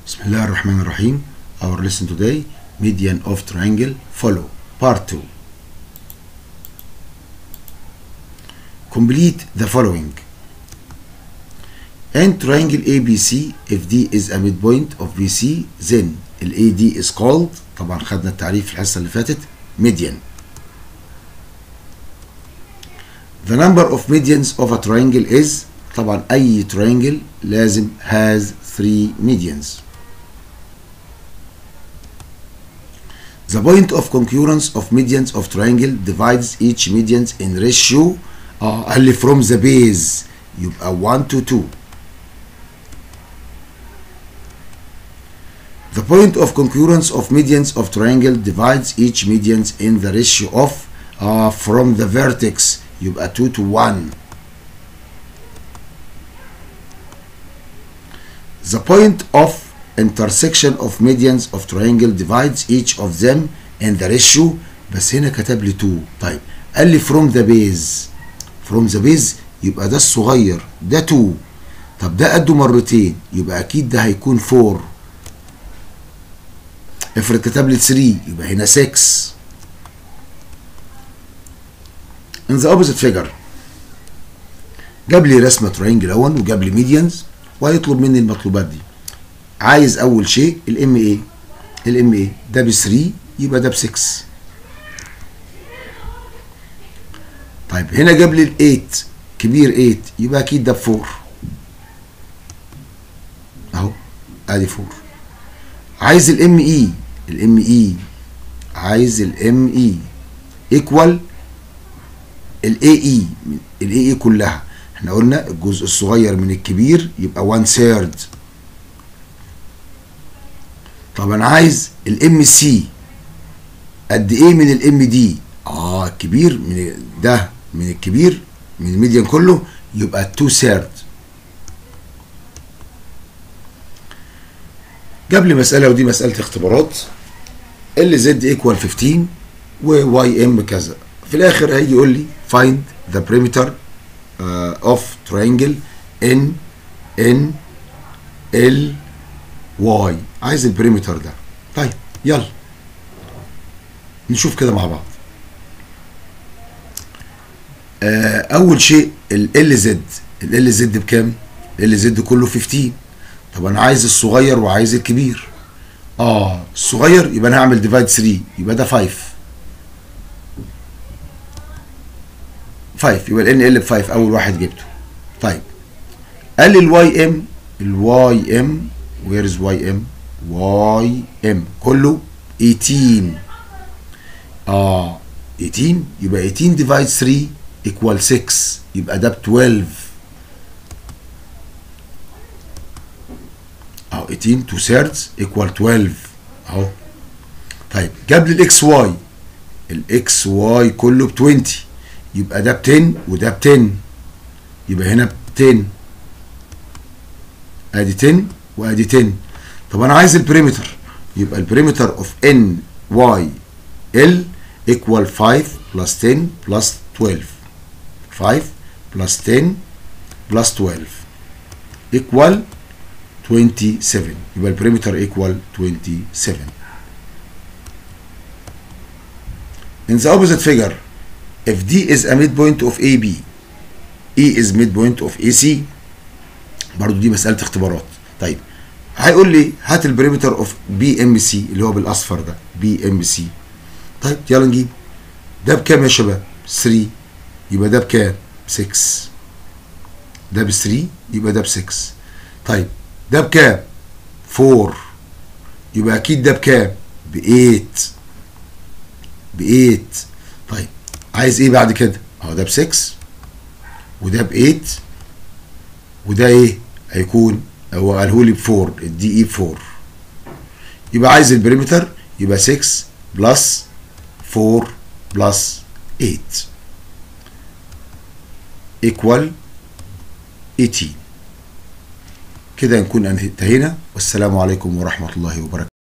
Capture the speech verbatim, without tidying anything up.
بسم الله الرحمن الرحيم. Our lesson today, median of triangle, follow. Part two. Complete the following. In triangle A B C, if D is a midpoint of B C, then ال A D is called, طبعا خدنا التعريف في الحصة اللي فاتت, median. The number of medians of a triangle is, طبعا أي triangle لازم has three medians. The point of concurrence of medians of triangle divides each median in ratio اه قال لي from the base يبقى one to two. The point of concurrence of medians of triangle divides each median in the ratio of uh, from the vertex يبقى two to one. The point of intersection of medians of triangle divides each of them in the ratio, بس هنا كتب لي two. طيب قال لي from the base from the base يبقى ده الصغير ده two. طب ده قده مرتين يبقى اكيد ده هيكون four. افرض كتب لي three يبقى هنا six. in the opposite figure جاب لي رسمه تراينجل اهون وجاب لي ميديانز وهيطلب مني المطلوبات دي. عايز اول شيء الام اي. الام اي ده ب three يبقى ده ب six. طيب هنا جاب لي ال eight كبير eight يبقى اكيد ده ب four. اهو ادي four. عايز الام اي. الام اي عايز الام اي ايكوال الاي اي. الاي اي كلها احنا قلنا الجزء الصغير من الكبير يبقى one third. طب انا عايز الام سي قد ايه من الام دي. اه الكبير من ده من الكبير من الميديان كله يبقى two third. جاب لي مساله ودي مساله اختبارات. ال زد ايكوال fifteen وواي ام كذا. في الاخر هيجي يقول لي find the perimeter uh, of triangle n n l y. عايز البريمتر ده. طيب يلا نشوف كده مع بعض. آه اول شيء ال زد. ال زد بكام؟ ال زد كله fifteen. طب انا عايز الصغير وعايز الكبير. اه الصغير يبقى انا هعمل ديفايد three يبقى ده five. five يبقى ال ال ب five اول واحد جبته. طيب قال لي الواي ام. الواي ام where is واي ام؟ واي ام كله eighteen. اه eighteen يبقى eighteen divided three equal six يبقى ده ب twelve. اهو eighteen two thirds equal twelve اهو. طيب جاب لي الاكس واي. الاكس واي كله ب twenty يبقى ده ب ten وده ب ten يبقى هنا ب ten. ادي ten وادي ten. طب انا عايز البريمتر يبقى البريمتر اوف ان واي ال equal five plus ten plus twelve. five plus ten plus twelve equal twenty-seven. يبقى البريمتر equal twenty-seven. In the opposite figure, if D is a midpoint of A B, E is midpoint of A C. برضو دي مسألة اختبارات. طيب هيقول لي هات البريمتر اوف بي ام سي اللي هو بالاصفر ده بي ام سي. طيب يلا نجيب. ده بكام يا شباب؟ three يبقى ده بكام؟ six. ده ب three يبقى ده ب six. طيب ده بكام؟ four يبقى اكيد ده بكام؟ ب eight. ب eight. طيب عايز ايه بعد كده؟ اهو ده ب six وده ب eight وده ايه؟ هيكون هو قاله لي ب four. الدي اي ب four يبقى عايز البريمتر يبقى six بلس four بلس eight equal eighteen. كده نكون انتهينا والسلام عليكم ورحمة الله وبركاته.